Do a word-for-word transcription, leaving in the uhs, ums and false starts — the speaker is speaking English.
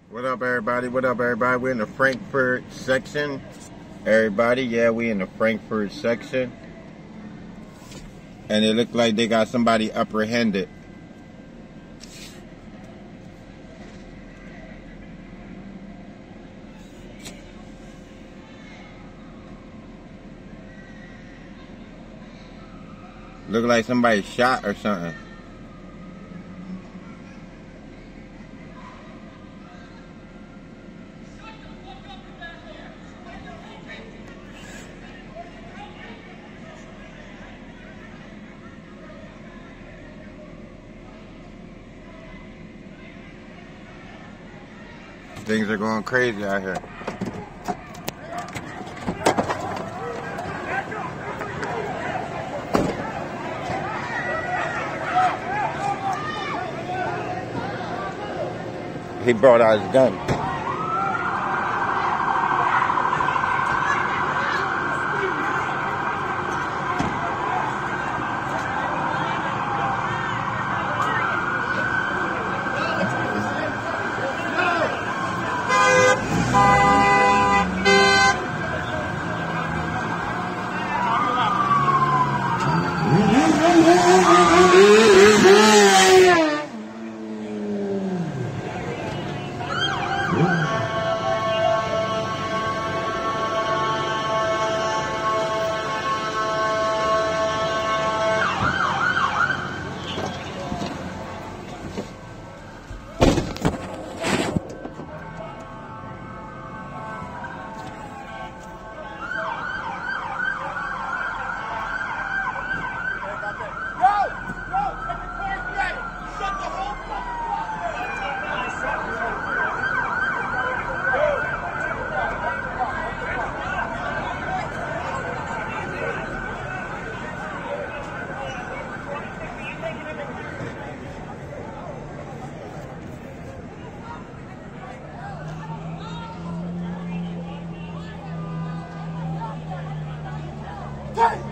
What up, everybody? What up, everybody? We're in the Frankford section. Everybody, yeah, we in the Frankford section. And it looked like they got somebody apprehended. Look like somebody shot or something. Things are going crazy out here. He brought out his gun. Hey!